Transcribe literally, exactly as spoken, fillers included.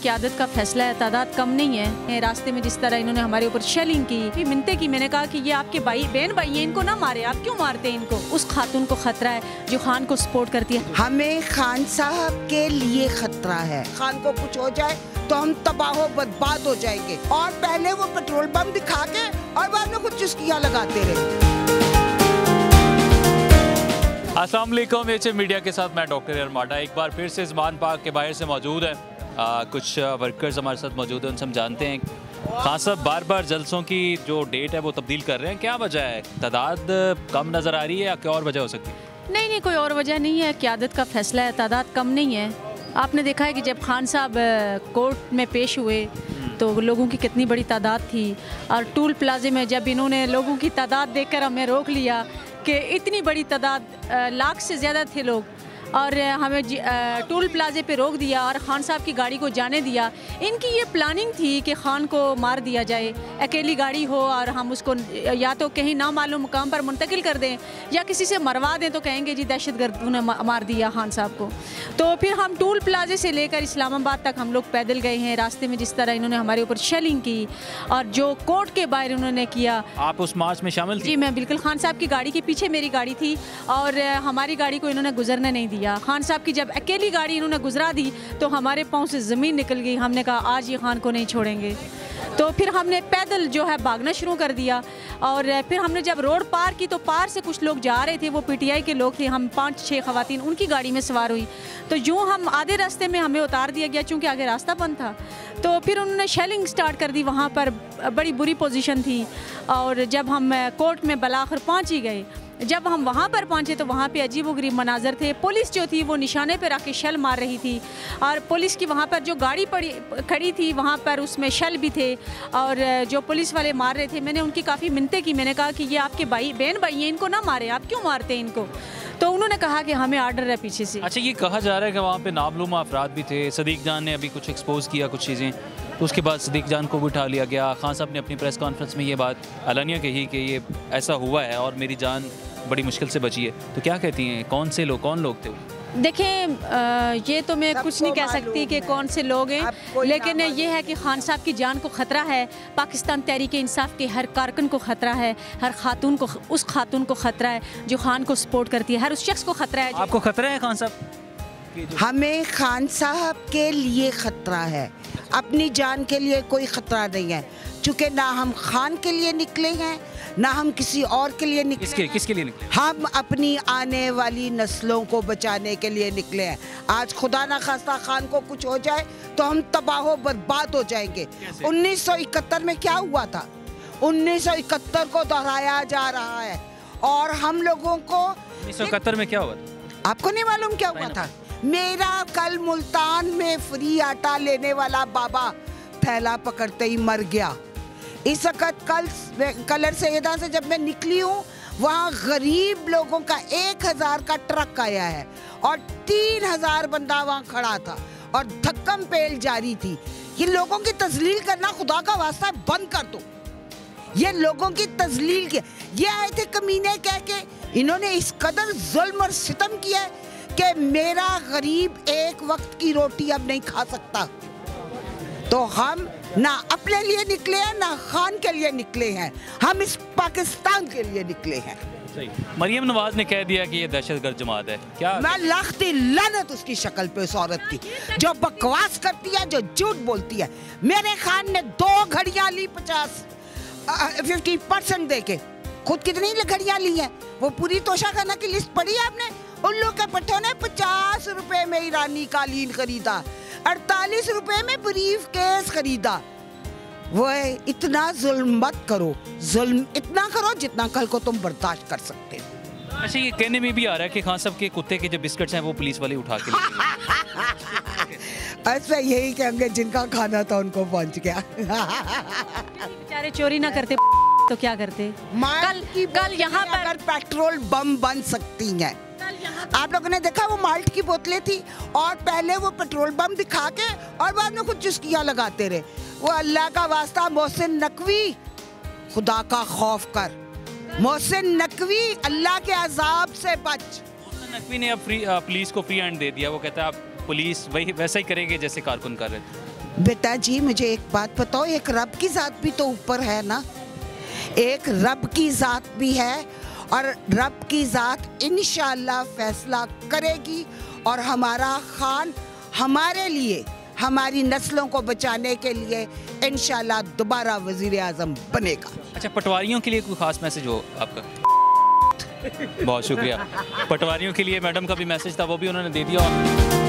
क़यादत का फैसला है, तादाद कम नहीं है। रास्ते में जिस तरह इन्होंने हमारे ऊपर शेलिंग की, मिन्नतें की, मैंने कहा कि ये आपके भाई बहन भाई हैं, इनको ना मारे, आप क्यों मारते हैं इनको। उस खातून को खतरा है जो खान को सपोर्ट करती है। हमें खान साहब के लिए खतरा है, खान को कुछ हो जाए तो हम तबाह बर्बाद हो जाएंगे। और पहले वो पेट्रोल पंप दिखा के और बाद में कुछ चुस्कियाँ लगाते रहे। अस्सलाम वालेकुम, एच मीडिया के साथ मैं डॉक्टर अरमाडा एक बार फिर से ज़मान पार्क के बाहर से मौजूद है। आ, कुछ वर्कर्स हमारे साथ मौजूद हैं, उनसे हम जानते हैं खान साहब बार बार जलसों की जो डेट है वो तब्दील कर रहे हैं, क्या वजह है? तादाद कम नज़र आ रही है या क्या और वजह हो सकती है? नहीं नहीं, कोई और वजह नहीं है। क़यादत का फैसला है, तादाद कम नहीं है। आपने देखा है कि जब खान साहब कोर्ट में पेश हुए तो लोगों की कितनी बड़ी तादाद थी, और टूल प्लाजे में जब इन्होंने लोगों की तादाद देखकर हमें रोक लिया कि इतनी बड़ी तादाद, लाख से ज़्यादा थे लोग, और हमें टूल प्लाजे पे रोक दिया और ख़ान साहब की गाड़ी को जाने दिया। इनकी ये प्लानिंग थी कि ख़ान को मार दिया जाए, अकेली गाड़ी हो और हम उसको या तो कहीं ना मालूम मुकाम पर मुंतकिल कर दें या किसी से मरवा दें, तो कहेंगे जी दहशतगर्दों ने मार दिया ख़ान साहब को। तो फिर हम टूल प्लाजे से लेकर इस्लामाबाद तक हम लोग पैदल गए हैं। रास्ते में जिस तरह इन्होंने हमारे ऊपर शेलिंग की और जो कोर्ट के बाहर उन्होंने किया। आप उस मार्च में शामिल थी? जी मैं बिल्कुल, ख़ान साहब की गाड़ी के पीछे मेरी गाड़ी थी और हमारी गाड़ी को इन्होंने गुजरने नहीं दिया। खान साहब की जब अकेली गाड़ी इन्होंने गुजरा दी तो हमारे पाँव से ज़मीन निकल गई। हमने कहा आज ये खान को नहीं छोड़ेंगे। तो फिर हमने पैदल जो है भागना शुरू कर दिया, और फिर हमने जब रोड पार की तो पार से कुछ लोग जा रहे थे, वो पीटीआई के लोग थे। हम पाँच छः ख़वातीन उनकी गाड़ी में सवार हुई, तो यूँ हम आधे रास्ते में हमें उतार दिया गया चूँकि आगे रास्ता बंद था। तो फिर उन्होंने शेलिंग स्टार्ट कर दी। वहाँ पर बड़ी बुरी पोजीशन थी, और जब हम कोर्ट में बलाखिर पहुँच ही गए, जब हम वहाँ पर पहुँचे तो वहाँ पे अजीबोगरीब मनाजर थे। पुलिस जो थी वो निशाने पर आके शल मार रही थी, और पुलिस की वहाँ पर जो गाड़ी पड़ी खड़ी थी वहाँ पर उसमें शल भी थे, और जो पुलिस वाले मार रहे थे। मैंने उनकी काफ़ी मिन्नतें की, मैंने कहा कि ये आपके भाई बहन भाई हैं, इनको ना मारे, आप क्यों मारते हैं इनको। तो उन्होंने कहा कि हमें आर्डर है पीछे से। अच्छा, ये कहा जा रहा है कि वहाँ पे नामालूम अफराद भी थे। सदीक जान ने अभी कुछ एक्सपोज किया कुछ चीज़ें, तो उसके बाद सदीक जान को भी उठा लिया गया। खान साहब ने अपनी प्रेस कॉन्फ्रेंस में ये बात अलानिया कही कि ये ऐसा हुआ है और मेरी जान बड़ी मुश्किल से बची है। तो क्या कहती हैं, कौन से लोग, कौन लोग थे वो? देखें, ये तो मैं कुछ नहीं कह सकती कि कौन से लोग हैं, लेकिन ये है कि खान साहब की जान को ख़तरा है। पाकिस्तान तहरीक इंसाफ के हर कारकुन को ख़तरा है, हर खातून को, उस खातून को ख़तरा है जो खान को सपोर्ट करती है, हर उस शख्स को ख़तरा है। आपको ख़तरा है खान साहब? हमें खान साहब के लिए खतरा है, अपनी जान के लिए कोई खतरा नहीं है, चूँकि ना हम खान के लिए निकले हैं ना हम किसी और के लिए निकले। किसके किसके लिए निकले? हम अपनी आने वाली नस्लों को बचाने के लिए निकले हैं। आज खुदा ना खास्ता खान को कुछ हो जाए तो हम तबाह बर्बाद हो जाएंगे। उन्नीस सौ इकहत्तर में क्या हुआ था? उन्नीस सौ इकहत्तर को दोहराया जा रहा है, और हम लोगों को उन्नीस सौ इकहत्तर में क्या हुआ था? आपको नहीं मालूम क्या हुआ था? मेरा कल मुल्तान में फ्री आटा लेने वाला बाबा थैला पकड़ते ही मर गया। इस वक्त कल कलर सैयदा से जब मैं निकली हूँ, वहाँ गरीब लोगों का एक हजार का ट्रक आया है और तीन हजार बंदा वहाँ खड़ा था और धक्कम पेल जारी थी। ये लोगों की तजलील करना खुदा का वास्ता बंद कर दो। ये लोगों की तजलील के ये आए थे कमीने कह के, इन्होंने इस कदर जुल्म और सितम किया है कि मेरा गरीब एक वक्त की रोटी अब नहीं खा सकता। तो हम ना अपने लिए निकले हैं ना खान के लिए निकले हैं, हम इस पाकिस्तान के लिए निकले हैं। सही। मरियम नवाज ने कह दिया कि ये दहशतगर्द जमात है। क्या मैं लाखती लानत उसकी शक्ल पे, उस औरत की जो बकवास करती है, जो झूठ बोलती है। मेरे खान ने दो घड़ियां ली पचास फिफ्टी परसेंट दे के, खुद कितनी घड़ियां ली हैं वो पूरी तोशा खाना की लिस्ट पढ़ी है आपने? उल्लू के पट्टों ने पचास रुपए में ईरानी कालीन खरीदा, अड़तालीस रुपए में ब्रीफ केस खरीदा। वो इतना जुल्म मत करो, जुल्म इतना करो जितना कल को तुम बर्दाश्त कर सकते हो। अच्छा, ये कहने में भी आ रहा है कि खान साहब के कुत्ते के जो बिस्किट्स हैं वो पुलिस वाले उठा के ऐसा यही कहेंगे जिनका खाना था उनको पहुंच गया। बेचारे चोरी ना करते तो क्या करते? कल कल यहाँ पर पेट्रोल बम बन सकती हैं। आप लोगों ने देखा वो माल्ट की बोतलें थी, और पहले वो पेट्रोल बम दिखा के और बाद में कुछ चुस्कियाँ लगाते रहे। वो अल्लाह का वास्ता मोहसिन नकवी, खुदा का खौफ कर। मोहसिन नकवी, अल्लाह के अजाब से बच। मोहसिन नकवी ने अब फ्री पुलिस को फ्री हैंड दे दिया। वो कहता है आप पुलिस वही वैसा ही करेंगे जैसे कारकुन कर रहे थे। बेटा जी मुझे एक बात बताओ, एक रब की ज़ात भी तो ऊपर है ना, एक रब की ज़ात भी है और रब की ज़ात इंशाअल्लाह फैसला करेगी और हमारा खान हमारे लिए, हमारी नस्लों को बचाने के लिए इंशाअल्लाह दोबारा वज़ीर आज़म बनेगा। अच्छा, पटवारियों के लिए कोई ख़ास मैसेज हो आपका? बहुत शुक्रिया। पटवारियों के लिए मैडम का भी मैसेज था, वो भी उन्होंने दे दिया।